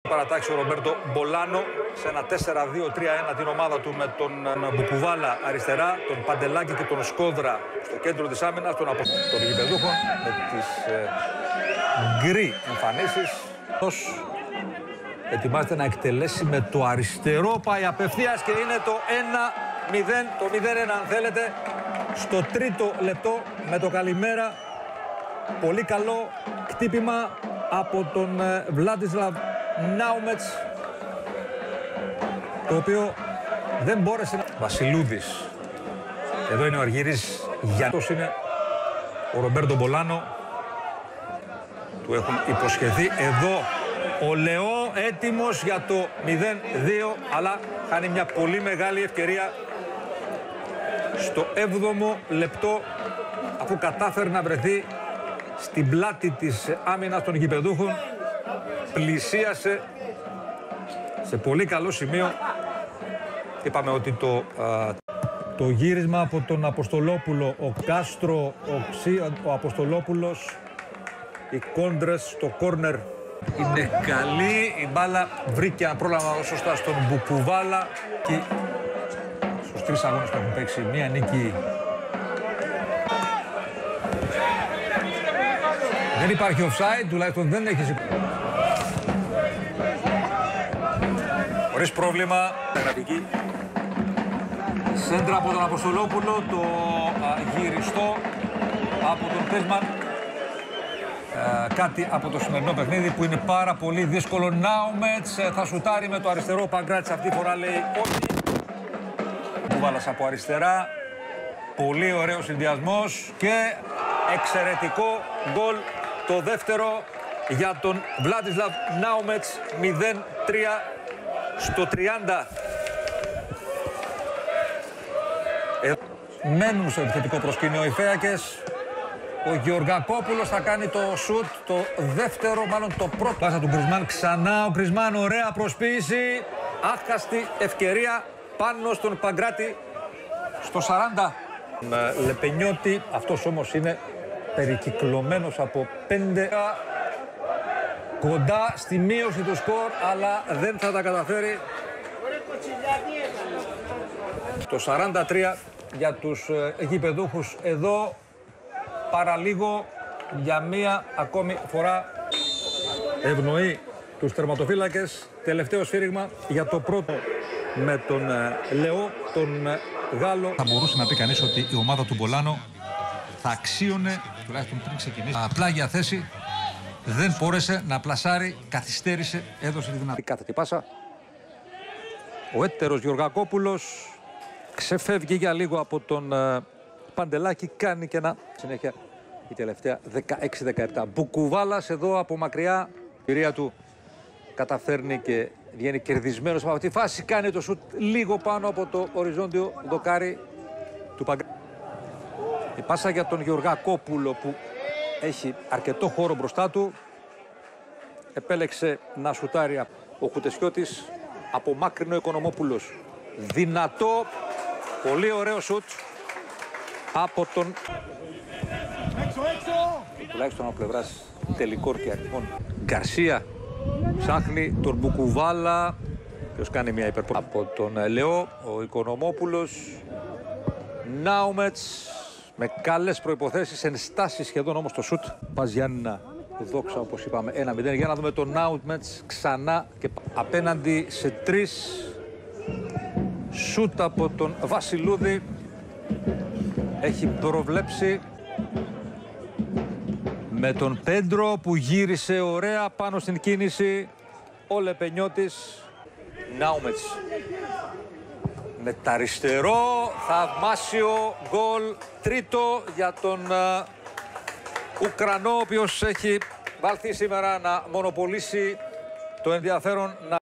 Παρατάξει ο Ρομπέρτο Μπολάνο σε ένα 4-2-3-1 την ομάδα του με τον Μπουκουβάλα αριστερά, τον Παντελάκη και τον Σκόδρα στο κέντρο της άμυνας, των γηπεδούχων με τις γκρι εμφανίσεις. Ετοιμάζεται να εκτελέσει με το αριστερό, πάει απευθείας και είναι το 1-0, το 0-1 αν θέλετε, στο τρίτο λεπτό με το καλημέρα. Πολύ καλό χτύπημα από τον Βλάντισλαβ Νάουμετς, το οποίο δεν μπόρεσε να... Βασιλούδης. Εδώ είναι ο Αργύρης Γιάννης, είναι ο Ρομπέρτο Μπολάνο. Του έχουν υποσχεθεί. Εδώ ο Λεό έτοιμος για το 0-2, αλλά χάνει μια πολύ μεγάλη ευκαιρία στο 7ο λεπτό, αφού κατάφερε να βρεθεί στην πλάτη της άμυνας των γηπεδούχων. Πλησίασε σε πολύ καλό σημείο. Είπαμε ότι το γύρισμα από τον Αποστολόπουλο, ο Κάστρο, ο Αποστολόπουλος, οι κόντρες στο κόρνερ είναι καλή. Η μπάλα βρήκε αν πρόλαβα σωστά στον Μπουκουβάλα και στους 3 αγώνες που έχουν παίξει μία νίκη. Δεν υπάρχει offside, τουλάχιστον δεν έχει χωρίς πρόβλημα. Σέντρα από τον Αποστολόπουλο, το γυριστό από τον Τέσμαν. Κάτι από το σημερινό παιχνίδι που είναι πάρα πολύ δύσκολο. Νάουμετς θα σουτάρει με το αριστερό. Παγκράτης αυτή τη φορά λέει όχι. Κουβάλας από αριστερά. Πολύ ωραίος συνδυασμός και εξαιρετικό γκολ, το δεύτερο για τον Βλάντισλαβ Νάουμετς. 0-3 στο 30. Μένουν στο επιθετικό προσκήνιο οι Φέακες. Ο Γεωργακόπουλος θα κάνει το σουτ, το δεύτερο, μάλλον το πρώτο. Πάσα του Γκρισμάν, ξανά ο Γκρισμάν, ωραία προσποίηση. Άχαστη ευκαιρία πάνω στον Παγκράτη στο 40. Λεπενιώτη, αυτός όμως είναι περικυκλωμένος από 5. Κοντά στη μείωση του σκορ, αλλά δεν θα τα καταφέρει. Το 43 για τους γηπεδούχους εδώ. Παραλίγο για μία ακόμη φορά ευνοεί τους τερματοφύλακες. Τελευταίο σφύριγμα για το πρώτο με τον Λεό, τον Γάλλο. Θα μπορούσε να πει κανείς ότι η ομάδα του Μπολάνο θα αξίωνε, τουλάχιστον πριν ξεκινήσει, απλά για θέση. Δεν μπόρεσε να πλασάρει, καθυστέρησε, έδωσε τη δυνατή κάθετη πάσα. Ο έτερος Γεωργακόπουλος ξεφεύγει για λίγο από τον Παντελάκη, κάνει και ένα συνέχεια η τελευταία 16-17. Μπουκουβάλας εδώ από μακριά, η κυρία του καταφέρνει και βγαίνει κερδισμένος από αυτή τη φάση, κάνει το σουτ λίγο πάνω από το οριζόντιο δοκάρι του Παγκράτη. Η πάσα για τον Γεωργακόπουλο που έχει αρκετό χώρο μπροστά του, επέλεξε να σουτάρει ο Χουτεσιώτης, από μάκρινο Οικονομόπουλος. Δυνατό, πολύ ωραίο σουτ από τον... Τουλάχιστον από πλευράς τελικών και αριθμών. Γκαρσία ψάχνει τον Μπουκουβάλα, ποιος κάνει μια υπερπορία από τον Λεό, ο Οικονομόπουλος. Νάουμετς με καλές προϋποθέσεις, ενστάσεις σχεδόν όμως το σουτ. Πας Γιάννηνα, δόξα όπως είπαμε, 1-0. Για να δούμε τον Νάουμετς ξανά και απέναντι σε 3 σουτ από τον Βασιλούδη. Έχει προβλέψει με τον Πέντρο που γύρισε ωραία πάνω στην κίνηση ο Λεπενιώτης. Νάουμετς με τα αριστερό, θαυμάσιο γκολ, τρίτο για τον Ουκρανό, ο οποίος έχει βάλθει σήμερα να μονοπολίσει το ενδιαφέρον.